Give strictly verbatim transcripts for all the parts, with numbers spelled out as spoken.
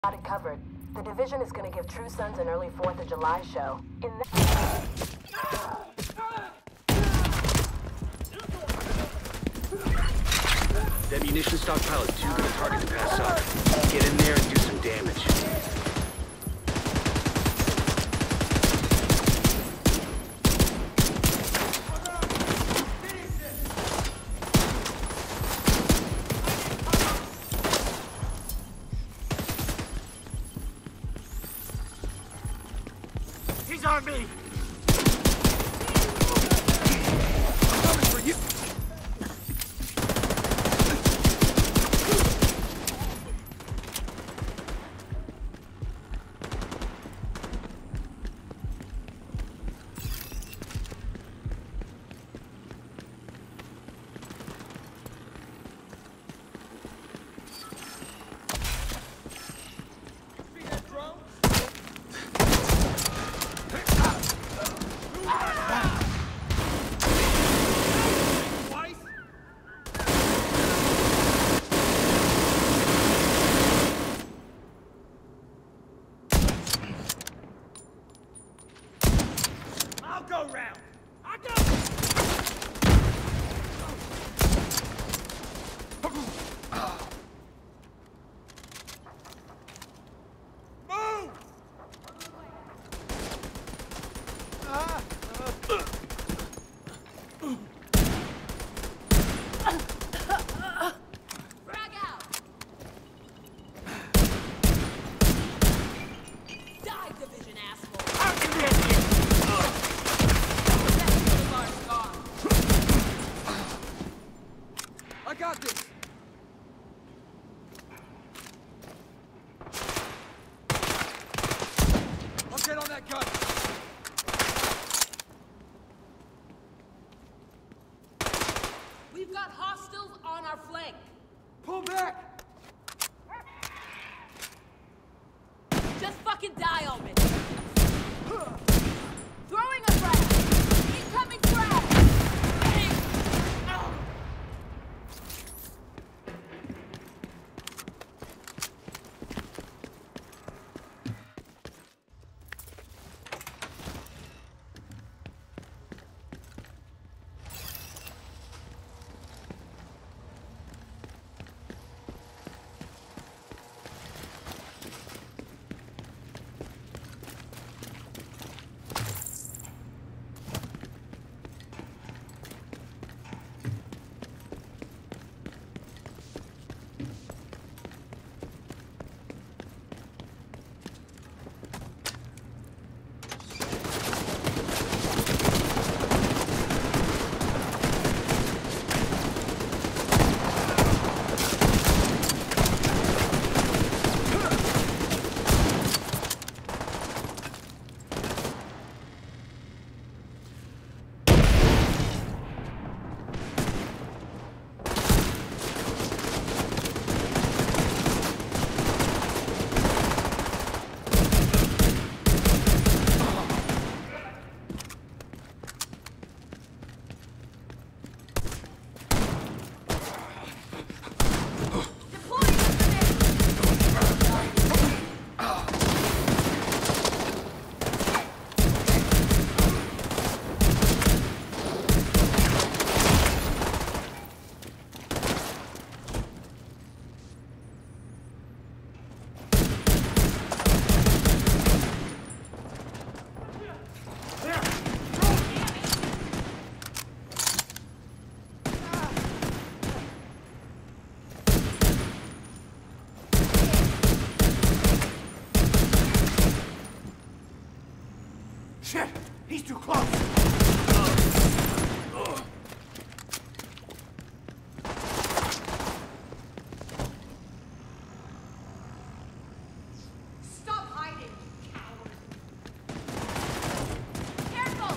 Got it covered. The division is going to give True Sons an early fourth of July show. In that... That munition stockpile is too good a target to pass up. Get in there and do some damage. He's on me! I'm coming for you! Go round. I got Move! Ah. Frag out! Die, division asshole! Out in the I got this! I'll get on that gun! We've got hostiles on our flank! Pull back! Just fucking die on me! Throwing a frag! Incoming frag! Shit! He's too close! Stop hiding, coward! Careful!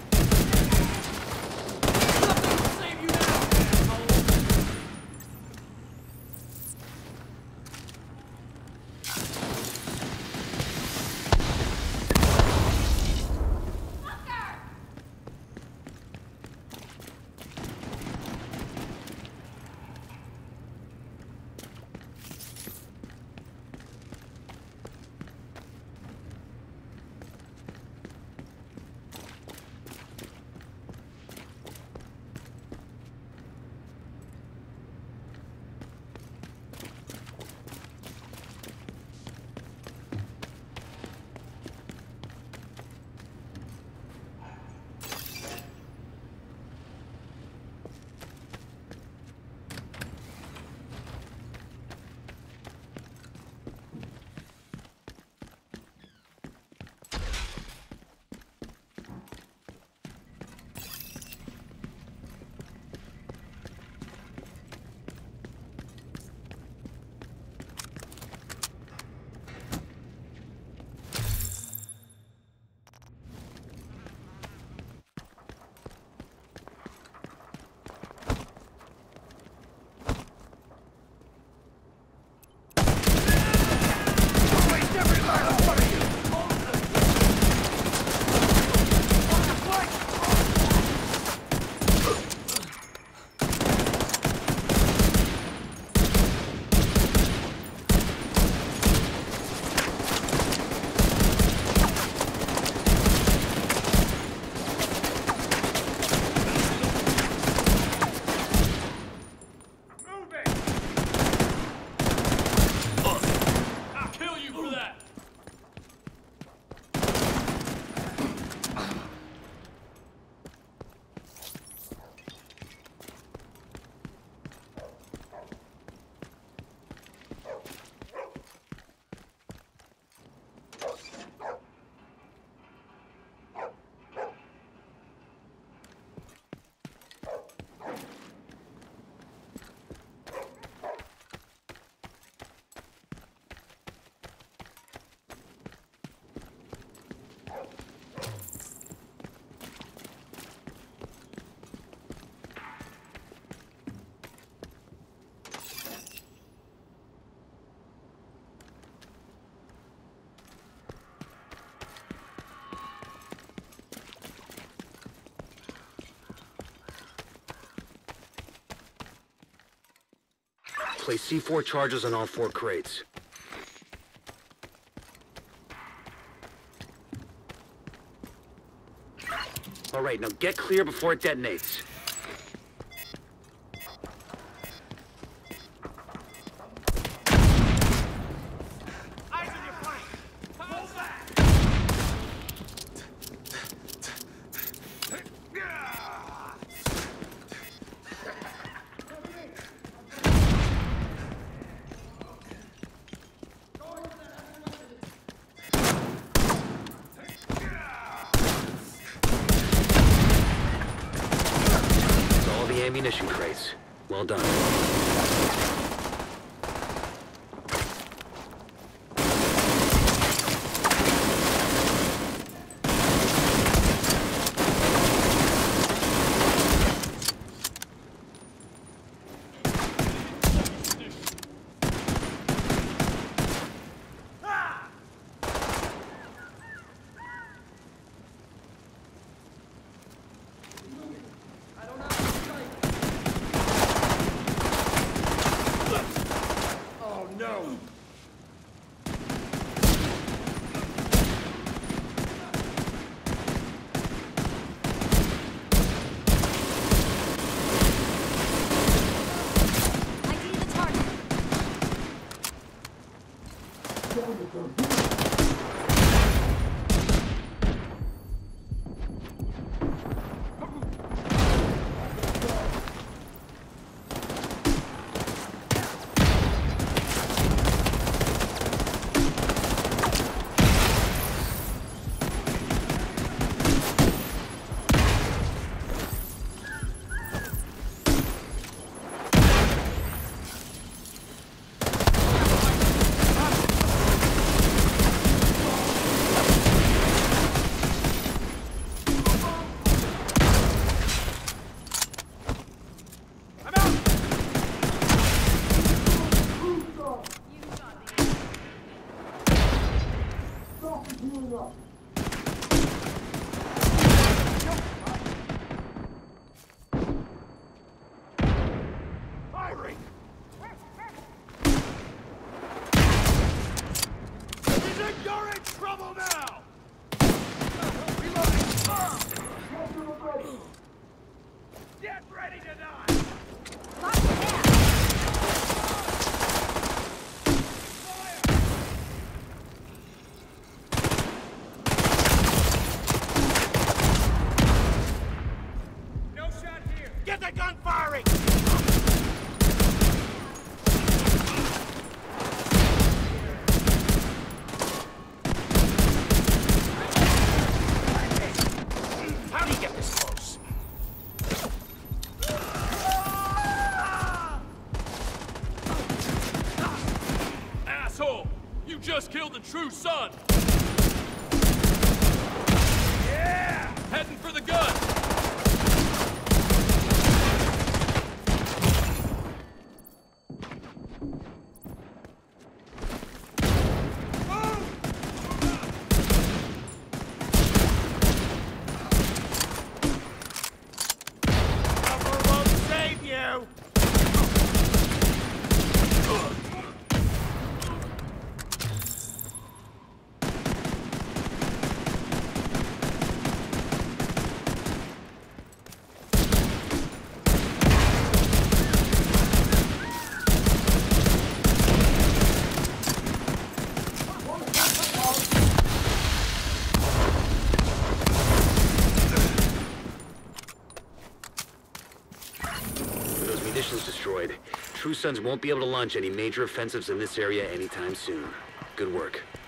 Nothing will save you now, asshole! Fucker! Place C four charges on all four crates. All right, now get clear before it detonates. Eyes on your flank! Pull back! All the ammunition crates. Well done. Oh no! I see the target. Firing! You're in trouble now! Reloading! Get ready to die! Lock it down. No shot here! Get the gun firing! How do you get this close? Asshole! You just killed the true son! Yeah! Heading for the gun! Cover won't save you! With those munitions destroyed, True Sons won't be able to launch any major offensives in this area anytime soon. Good work.